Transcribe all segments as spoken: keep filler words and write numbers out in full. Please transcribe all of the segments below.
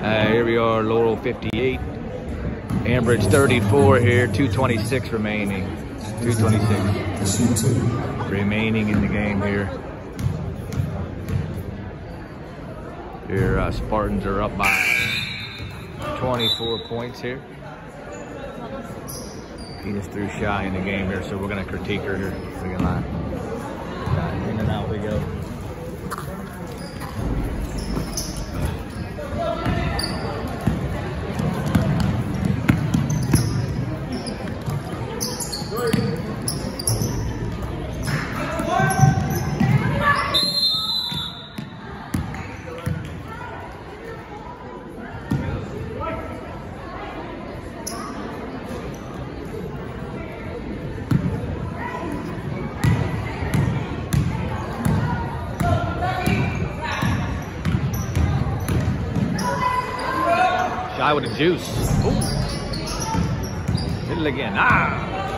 Uh, here we are, Laurel fifty-eight, Ambridge thirty-four here, two twenty-six remaining. two twenty-six remaining in the game here. Your uh, Spartans are up by twenty-four points here. He just threw shy in the game here, so we're going to critique her here. We can lie. Uh, in and out we go. Shy with a juice. Ooh. Hit it again. Ah!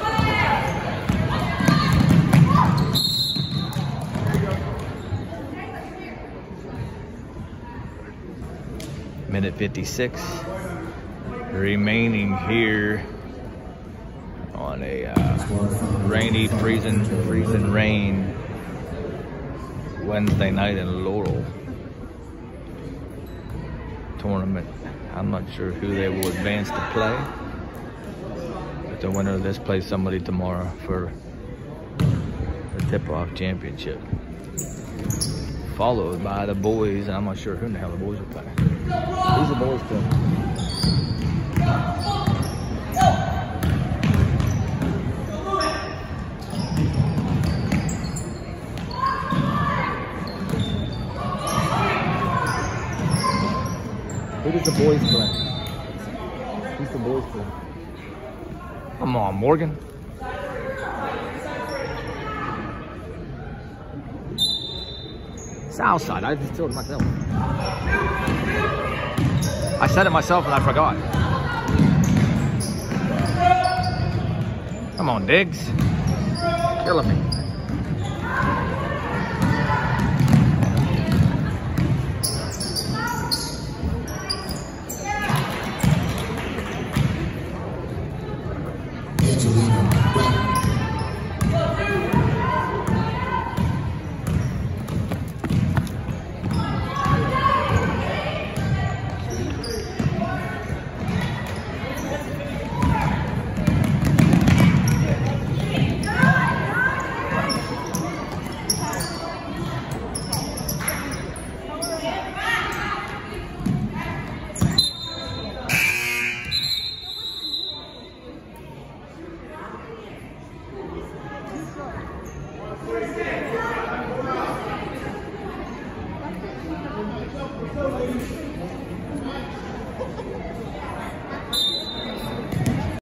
Minute fifty-six remaining here on a uh, rainy, freezing, freezing rain Wednesday night in Laurel tournament. I'm not sure who they will advance to play, but the winner of this plays somebody tomorrow for the tip-off championship. Followed by the boys, and I'm not sure who in the hell the boys are playing. Who's the boys playing? Who does the boys play? Who's the boys play? Come on, Morgan. Southside. I just told it myself. I said it myself and I forgot. Come on, Diggs. Killing me. Thank you.